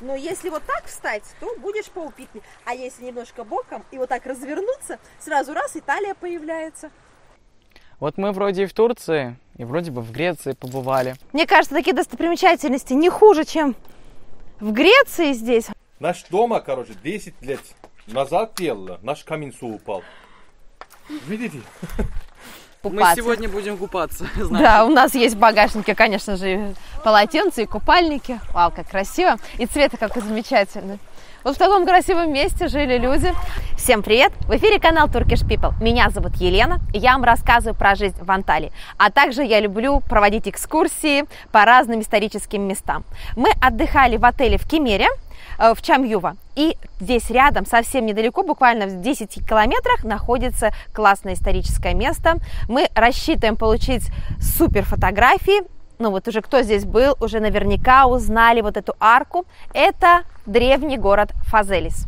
Но если вот так встать, то будешь по упитне. А если немножко боком и вот так развернуться, сразу раз Италия появляется. Вот мы вроде и в Турции, и вроде бы в Греции побывали. Мне кажется, такие достопримечательности не хуже, чем в Греции здесь. Наш дома, 10 лет назад делала, наш камин упал. Видите? Мы сегодня будем купаться. Да, у нас есть в багажнике, конечно же, и полотенца, и купальники. Вау, как красиво. И цвет какой замечательный. Вот в таком красивом месте жили люди. Всем привет! В эфире канал Turkish People. Меня зовут Елена, и я вам рассказываю про жизнь в Анталии. А также я люблю проводить экскурсии по разным историческим местам. Мы отдыхали в отеле в Кемере, в Чамюва. И здесь рядом, совсем недалеко, буквально в 10 километрах, находится классное историческое место. Мы рассчитываем получить супер фотографии. Ну вот уже кто здесь был, уже наверняка узнали вот эту арку. Это древний город Фазелис.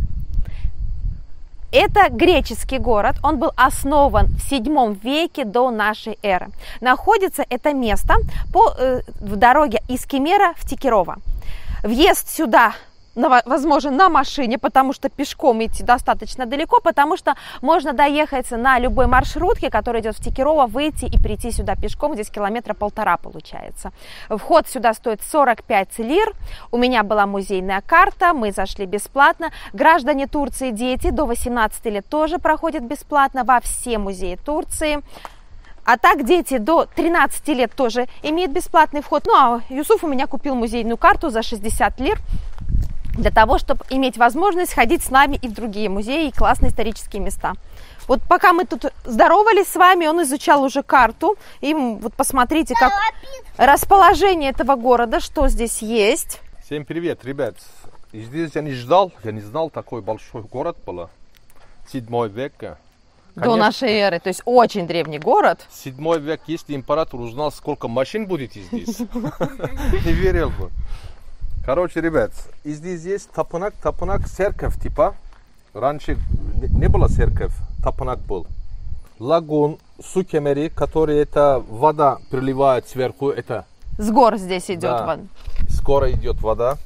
Это греческий город, он был основан в 7 веке до нашей эры. Находится это место в дороге из Кемера в Текирово. Въезд сюда возможен на машине, потому что пешком идти достаточно далеко, потому что можно доехать на любой маршрутке, которая идет в Текирово, выйти и прийти сюда пешком, здесь 1,5 километра получается. Вход сюда стоит 45 лир, у меня была музейная карта, мы зашли бесплатно. Граждане Турции, дети до 18 лет тоже проходят бесплатно во все музеи Турции. А так дети до 13 лет тоже имеют бесплатный вход. Ну а Юсуф у меня купил музейную карту за 60 лир, для того, чтобы иметь возможность ходить с нами и в другие музеи, и классные исторические места. Вот пока мы тут здоровались с вами, он изучал уже карту. И вот посмотрите, как расположение этого города, что здесь есть. Всем привет, ребят. Здесь я не знал, такой большой город был. 7 век. До нашей эры, то есть очень древний город. 7 век, если император узнал, сколько машин будет здесь, не верил бы. Короче, ребят, здесь есть тапунак, церковь типа. Раньше не было церковь, тапунак был. Лагун, Сукемери, который это вода приливает сверху, это... С гор здесь идет да, вода. Скоро идет вода.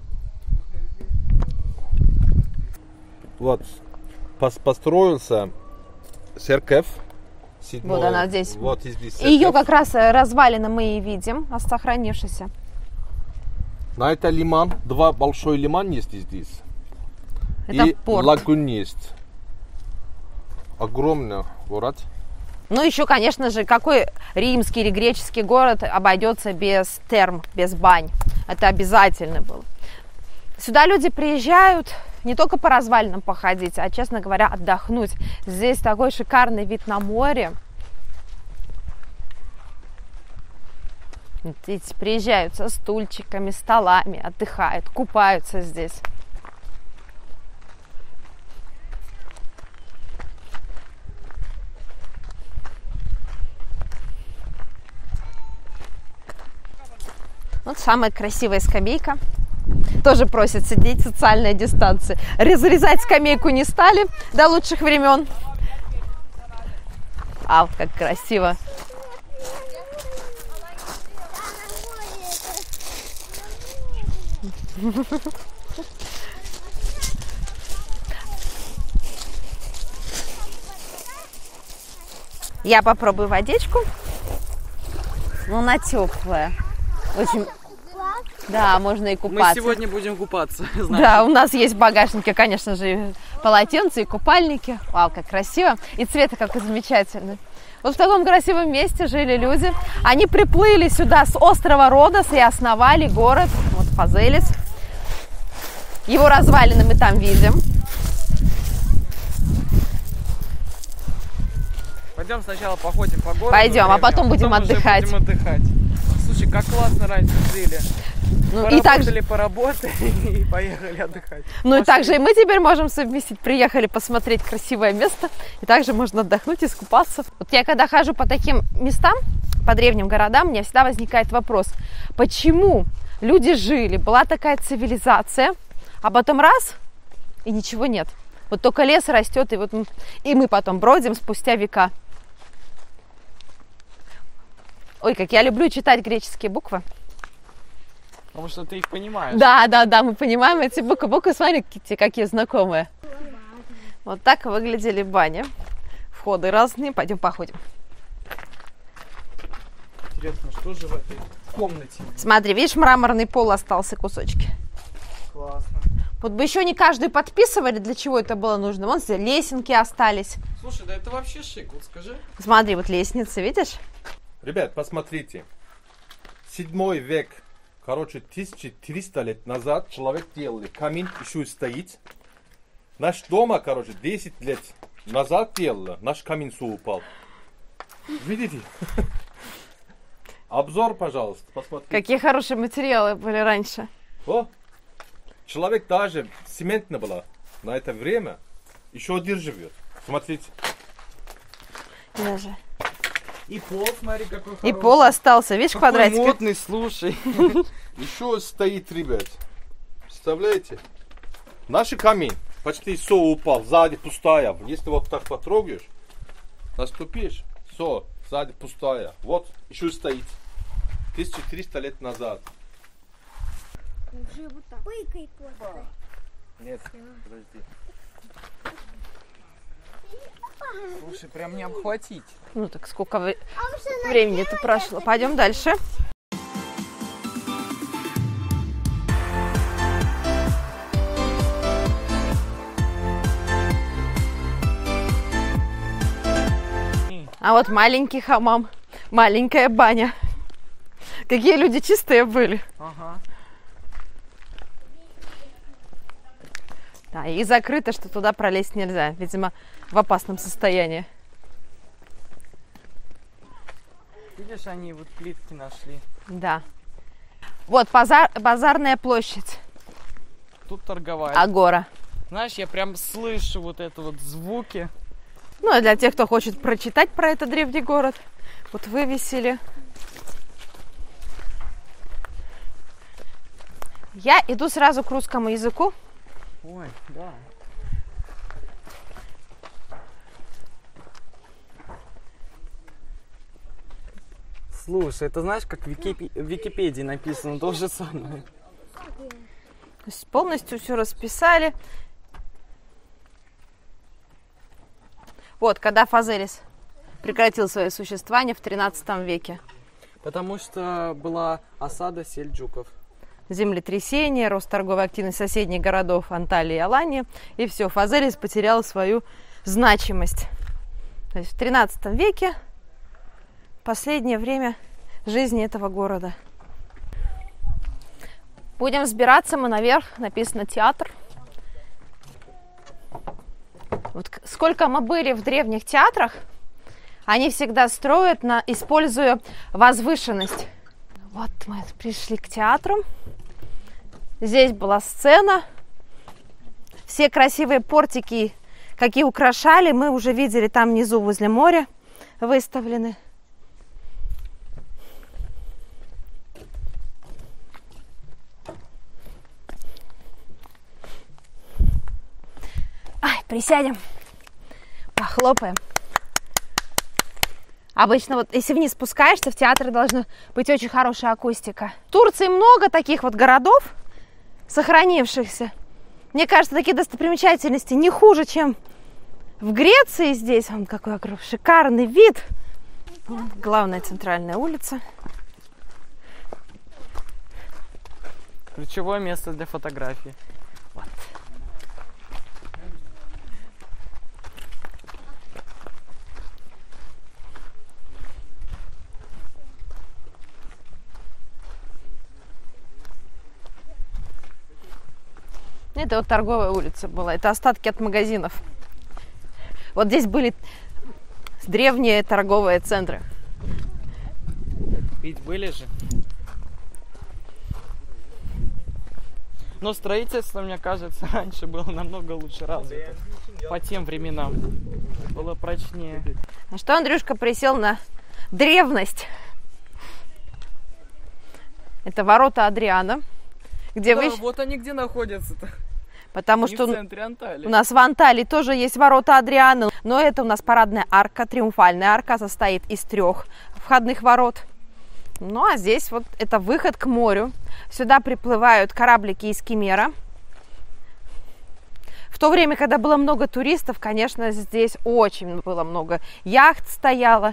Вот, построился церковь. Вот она здесь. Вот здесь церковь. Ее как раз развалины мы и видим, сохранившийся. На это лиман, 2 большой лиман есть здесь. Это и порт. Лагун есть. Огромный город. Ну, еще, конечно же, какой римский или греческий город обойдется без терм, без бань. Это обязательно было. Сюда люди приезжают не только по развалинам походить, а, честно говоря, отдохнуть. Здесь такой шикарный вид на море. Видите, приезжают со стульчиками, столами, отдыхают, купаются здесь. Вот самая красивая скамейка. Тоже просят сидеть, социальная дистанция. Разрезать скамейку не стали до лучших времен. Ау, как красиво. Я попробую водичку. Ну, она теплая. Очень... Да, можно и купаться. Мы сегодня будем купаться. Да, у нас есть в багажнике, конечно же, и полотенца, и купальники. Вау, как красиво. И цвет какой замечательный. Вот в таком красивом месте жили люди. Они приплыли сюда с острова Родос и основали город, вот Фазелис. Его развалины мы там видим. Пойдем сначала походим по городу. Пойдем, а потом будем отдыхать. Слушай, как классно раньше жили. Ну, и также поработали и поехали отдыхать. Ну и также и мы теперь можем совместить. Приехали посмотреть красивое место, и также можно отдохнуть, искупаться. Вот я когда хожу по таким местам, по древним городам, у меня всегда возникает вопрос, почему люди жили, была такая цивилизация, а потом раз, и ничего нет. Вот только лес растет, и мы потом бродим спустя века. Ой, как я люблю читать греческие буквы. Потому что ты их понимаешь. Да, да, да, мы понимаем эти буквы. Смотрите, какие знакомые. Вот так выглядели бани. Входы разные. Пойдем походим. Интересно, что же в этой комнате? Смотри, видишь, мраморный пол остался кусочки. Классно. Вот бы еще не каждый подписывали, для чего это было нужно. Вон здесь лесенки остались. Слушай, да это вообще шик, вот скажи. Смотри, вот лестницы, видишь? Ребят, посмотрите. 7 век, короче, 1300 лет назад человек делали. Камин еще и стоит. Наш дома, короче, 10 лет назад делали. Наш камин все упал. Видите? Обзор, пожалуйста, посмотрите. Какие хорошие материалы были раньше. О, человек даже цемент не было на это время. Еще один живет. Смотрите. Даже. И пол, смотри, какой И хороший. пол остался, видишь, Какой квадратик. модный, слушай. Еще стоит, ребят. Представляете? Наш камин почти все упал. Сзади пустая. Если вот так потрогаешь, наступишь, все, сзади пустая. Вот, еще стоит. 1300 лет назад. Уже вот так. Пыкай просто. Нет, подожди. Слушай, прям не обхватить. Ну так сколько времени-то прошло. Пойдем дальше. А вот маленький хамам, маленькая баня. Какие люди чистые были. Ага. Да, и закрыто, что туда пролезть нельзя. Видимо, в опасном состоянии. Видишь, они вот плитки нашли. Да. Вот базарная площадь. Тут торговали. Агора. Знаешь, я прям слышу вот это вот звуки. Ну, а для тех, кто хочет прочитать про этот древний город, вот вывесили. Я иду сразу к русскому языку. Ой, да. Слушай, это знаешь, как в Википедии написано, то же самое. То есть полностью все расписали. Вот, когда Фазелис прекратил свое существование в 13 веке. Потому что была осада сельджуков. Землетрясение, рост торговой активности соседних городов Анталии и Алании. И все, Фазелис потерял свою значимость. То есть в 13 веке последнее время жизни этого города. Будем взбираться мы наверх. Написано театр. Вот сколько мы были в древних театрах, они всегда строят, используя возвышенность. Вот мы пришли к театру. Здесь была сцена. Все красивые портики, какие украшали, мы уже видели там внизу возле моря выставлены. Ай, присядем, похлопаем. Обычно вот если вниз спускаешься, в театре должна быть очень хорошая акустика. В Турции много таких вот городов, сохранившихся. Мне кажется, такие достопримечательности не хуже, чем в Греции здесь. Вон какой шикарный вид. Вот, главная центральная улица. Ключевое место для фотографий. Вот. Это вот торговая улица была. Это остатки от магазинов. Вот здесь были древние торговые центры. Ведь были же. Но строительство, мне кажется, раньше было намного лучше развито. По тем временам. Было прочнее. А что Андрюшка присел на древность? Это ворота Адриана. Где Да, вы... вот они где находятся-то. Потому Не что в центре Анталии. у нас в Анталии тоже есть ворота Адриана. Но это у нас парадная арка, триумфальная арка, состоит из 3 входных ворот. Ну, а здесь вот это выход к морю. Сюда приплывают кораблики из Кемера. В то время, когда было много туристов, конечно, здесь очень было много яхт стояло.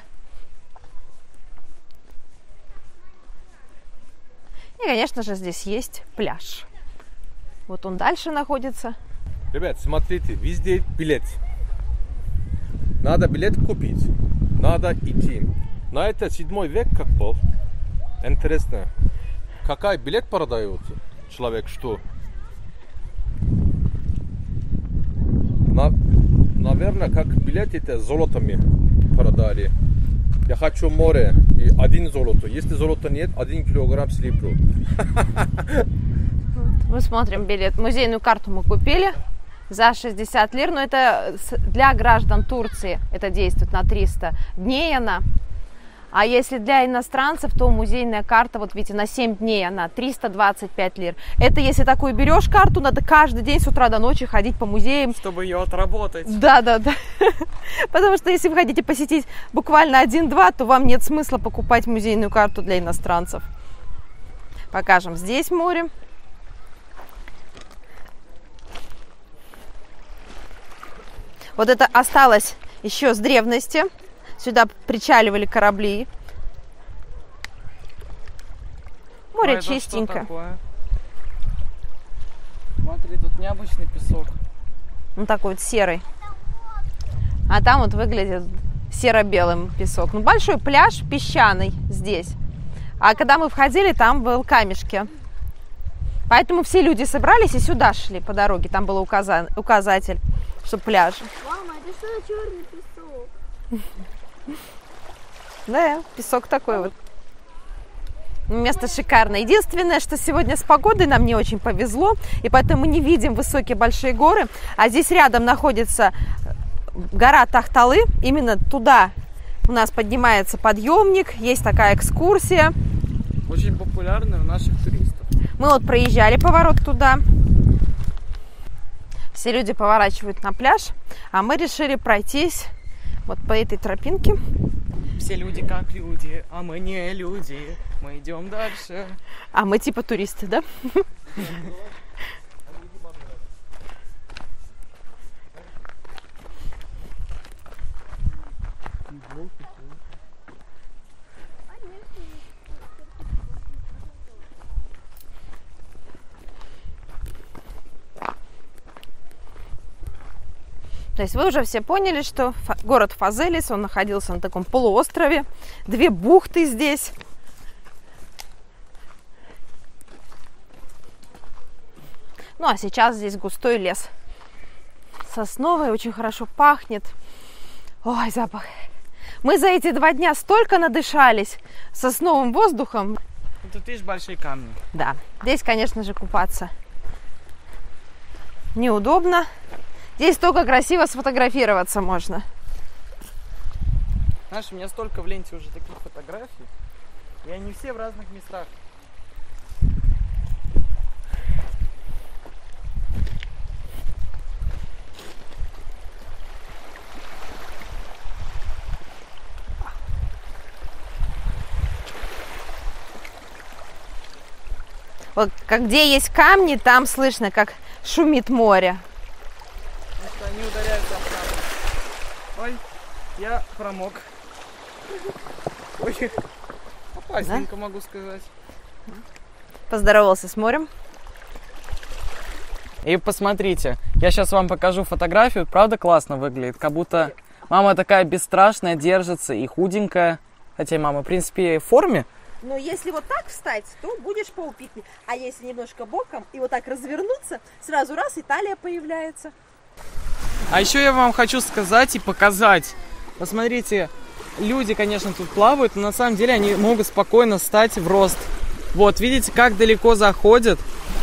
И, конечно же, здесь есть пляж. Вот он дальше находится. Ребят, смотрите, везде билет. Надо билет купить. Надо идти. На это 7 век как был. Интересно. Какой билет продает человек, что? Наверное, как билет это золотами продали. Я хочу море и 1 золото. Если золота нет, 1 килограмм серебра. Мы смотрим билет. Музейную карту мы купили за 60 лир, но это для граждан Турции. Это действует на 300 дней она. А если для иностранцев, то музейная карта, вот видите, на 7 дней она 325 лир. Это если такую берешь карту, надо каждый день с утра до ночи ходить по музеям. Чтобы ее отработать. Да. Потому что если вы хотите посетить буквально 1-2, то вам нет смысла покупать музейную карту для иностранцев. Покажем здесь море. Вот это осталось еще с древности. Сюда причаливали корабли. Море чистенько. Смотри, тут необычный песок. Он такой вот серый. А там вот выглядит серо-белым песок. Ну, большой пляж песчаный здесь. А когда мы входили, там был камешки. Поэтому все люди собрались и сюда шли по дороге. Там был указатель, что пляж. Мама, это что за черный песок? Да, песок такой вот. Место шикарное. Единственное, что сегодня с погодой нам не очень повезло, и поэтому мы не видим высокие большие горы. А здесь рядом находится гора Тахталы. Именно туда у нас поднимается подъемник. Есть такая экскурсия. Очень популярная у наших туристов. Мы вот проезжали поворот туда. Все люди поворачивают на пляж, а мы решили пройтись вот по этой тропинке. Все люди как люди, а мы не люди. Мы идем дальше. А мы типа туристы, да? То есть вы уже все поняли, что город Фазелис, он находился на таком полуострове. 2 бухты здесь. Ну а сейчас здесь густой лес. Сосновый, очень хорошо пахнет. Ой, запах. Мы за эти 2 дня столько надышались сосновым воздухом. Тут видишь большие камни. Да, здесь, конечно же, купаться неудобно. Здесь только красиво сфотографироваться можно. Знаешь, у меня столько в ленте уже таких фотографий, и они все в разных местах. Вот где есть камни, там слышно, как шумит море. Потому что они ударяются об камни. Ой, я промок. Ой, опасненько, могу сказать. Поздоровался с морем. И посмотрите, я сейчас вам покажу фотографию, правда классно выглядит, как будто мама такая бесстрашная, держится и худенькая. Хотя мама, в принципе, в форме. Но если вот так встать, то будешь поупитнее. А если немножко боком и вот так развернуться, сразу раз и талия появляется. А еще я вам хочу сказать и показать. Посмотрите, люди, конечно, тут плавают, но на самом деле они могут спокойно встать в рост. Вот, видите, как далеко заходят.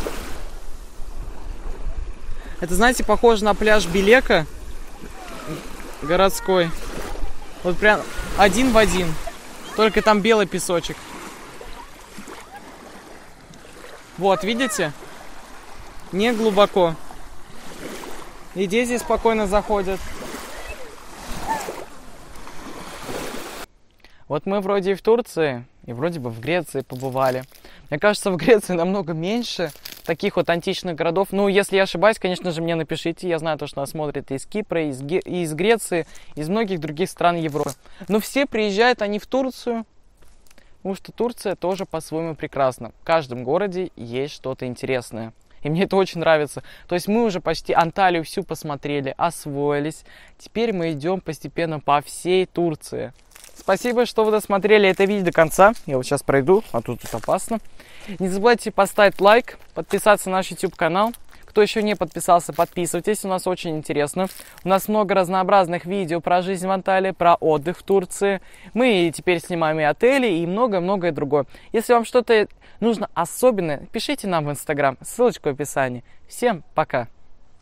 Это, знаете, похоже на пляж Белека городской. Вот прям один в один. Только там белый песочек. Вот, видите? Не глубоко. И дети спокойно заходят. Вот мы вроде и в Турции, и вроде бы в Греции побывали. Мне кажется, в Греции намного меньше таких вот античных городов. Ну, если я ошибаюсь, конечно же, мне напишите. Я знаю, что нас смотрят из Кипра, из Греции, из многих других стран Европы. Но все приезжают они в Турцию, потому что Турция тоже по-своему прекрасна. В каждом городе есть что-то интересное. И мне это очень нравится. То есть мы уже почти Анталию всю посмотрели, освоились. Теперь мы идем постепенно по всей Турции. Спасибо, что вы досмотрели это видео до конца. Я вот сейчас пройду, а тут опасно. Не забывайте поставить лайк, подписаться на наш YouTube канал. Кто еще не подписался, подписывайтесь, у нас очень интересно. У нас много разнообразных видео про жизнь в Анталии, про отдых в Турции. Мы теперь снимаем и отели, и многое-многое другое. Если вам что-то нужно особенное, пишите нам в Инстаграм, ссылочка в описании. Всем пока!